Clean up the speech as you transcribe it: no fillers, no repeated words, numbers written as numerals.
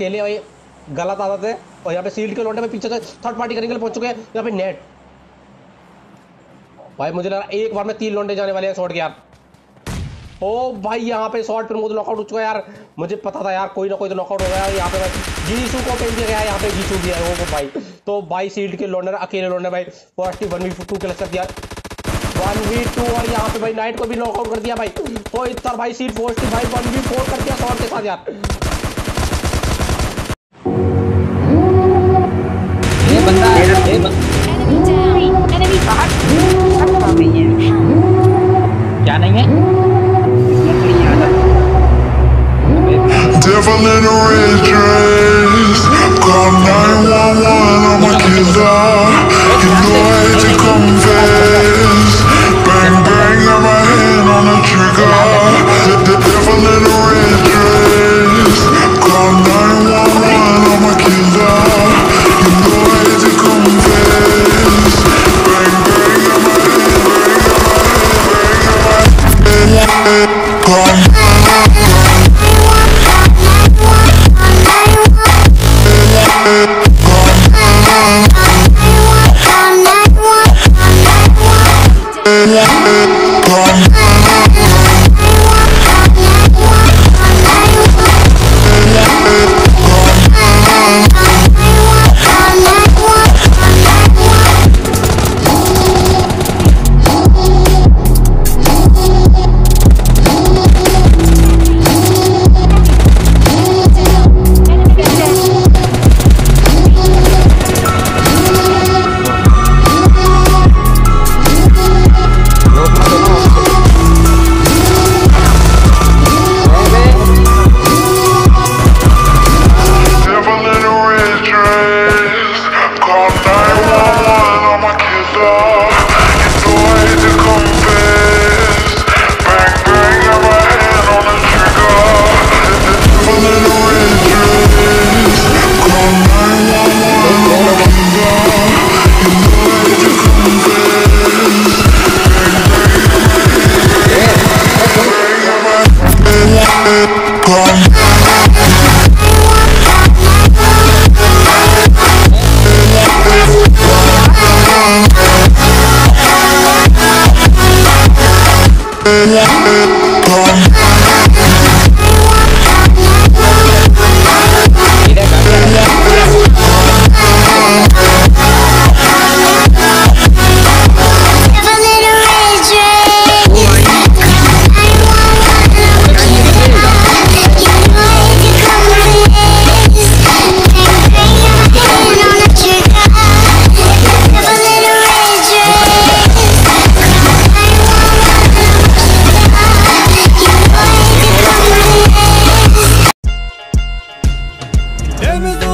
अकेले भाई गलत आदत है। और यहाँ पे सील्ड के लौंडे में पीछे से थर्ड पार्टी करने के लिए पहुंच चुके हैं। यहाँ पे नेट भाई मुझे लगा एक बार में 3 लौंडे जाने वाले हैं शॉट के यार। ओ भाई यहाँ पे शॉट पर मुझे नॉकआउट हो चुका है यार। मुझे पता था यार कोई ना कोई तो नॉकआउट हो गया यहाँ पे। जीसू को पेन दिया गया है यहाँ पे, जीसू भी है वो भाई। तो भाई सील्ड के लौंडे अकेले लौंडे भाई 1v2 के लग दिया 1v2। और यहाँ पे भाई नाइट को भी नॉकआउट कर दिया भाई। तो इतना भाई सीट 40 भाई 1v4 कर दिया शॉट के साथ यार। ये बंदा क्या नहीं है Devil in a red dress, call 911, I'm a killer. You know I hate to confess. Bang bang, got my hand on the trigger. The devil in a red dress, call 911, I'm a killer. You know I hate to confess. Bang bang, got my hand, call Everything